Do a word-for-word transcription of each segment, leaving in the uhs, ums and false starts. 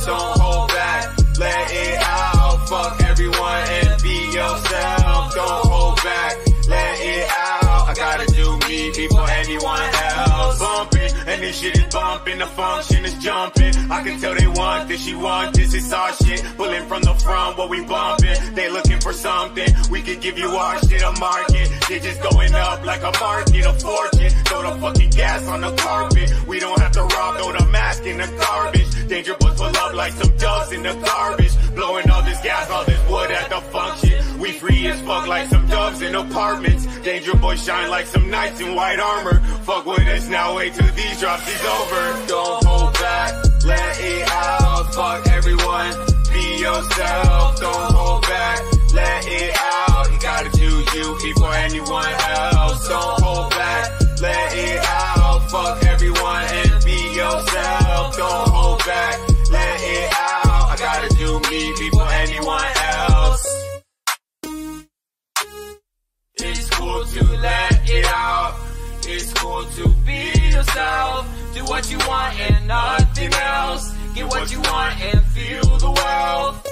else. Don't hold back, let it out. Fuck everyone and be yourself. Don't hold back, let it out. I gotta do me before anyone else. Bumping, and this shit is bumping, the function is jumping. I can tell they want this, she want this, it's our shit. Pulling from the front, what we bumping. They looking for something, we could give you our shit, a market. Shit just going up like a market, a fortune. Throw the fucking gas on the carpet. We don't have to rob, throw the mask in the garbage. Danger boys pull up like some doves in the garbage. Blowing all this gas, all this wood at the function. We free as fuck like some doves in apartments. Danger boys shine like some knights in white armor. Fuck with us now, wait till these drops is over. Don't hold back, let it out. Fuck everyone, be yourself. Don't hold back, let it out. You gotta choose you before anyone else. Don't hold back, let it out. Fuck everyone and be yourself. Don't hold back, let it out. I gotta do me before anyone else. It's cool to let it out. It's cool to be yourself. Do what you want and nothing else. Get what you want and feel the wealth.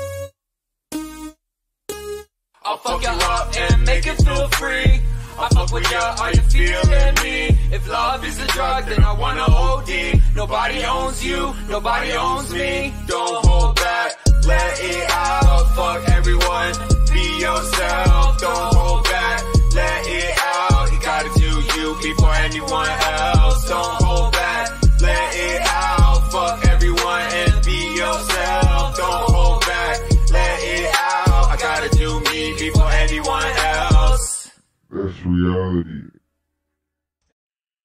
I'll fuck you up and make it feel free. I fuck with ya, are you feeling me? If love is a drug, then I wanna O D. Nobody owns you, nobody owns me. Don't hold back, let it out. Fuck everyone, be yourself. Don't hold back, let it out. You gotta do you before anyone else. Don't hold back, let it out. Fuck everyone and be yourself. Don't hold back, let it out. I gotta do me before anyone else. That's reality.